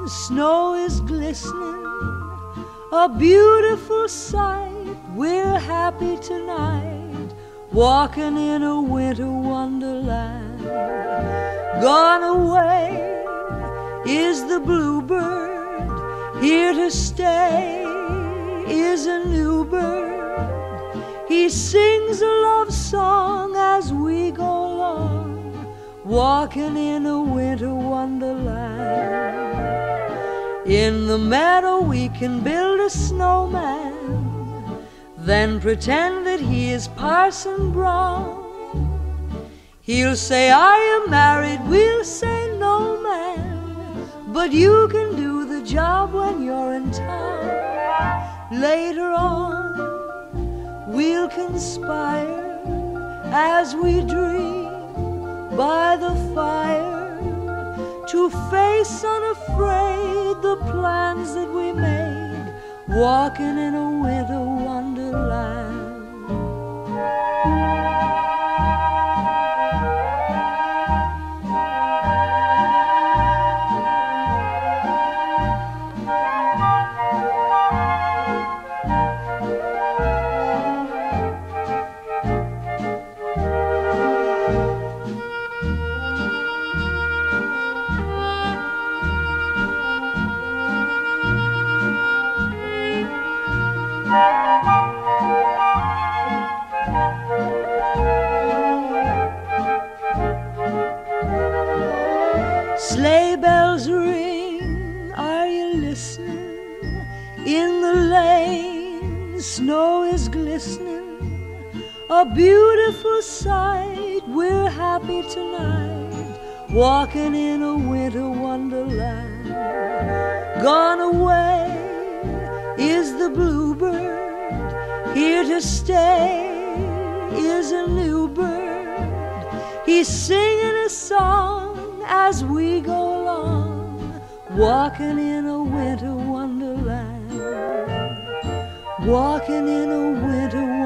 snow is glistening, a beautiful sight. We're happy tonight, walking in a winter wonderland. Gone away is the bluebird, here to stay is a new bird. He sings a love song as we go along, walking in a winter wonderland. In the meadow we can build a snowman, then pretend that he is Parson Brown. He'll say, "Are you married?" We'll say, "No, man," but you can do the job when you're in town. Later on we'll conspire as we dream by the fire to face unafraid the plans that we made, walking in a winter wonderland. Sleigh bells ring, are you listening? In the lane, snow is glistening, a beautiful sight. We're happy tonight, walking in a winter wonderland. Gone away is the bluebird, here to stay is a new bird. He's singing a song as we go along, walking in a winter wonderland, walking in a winter wonderland.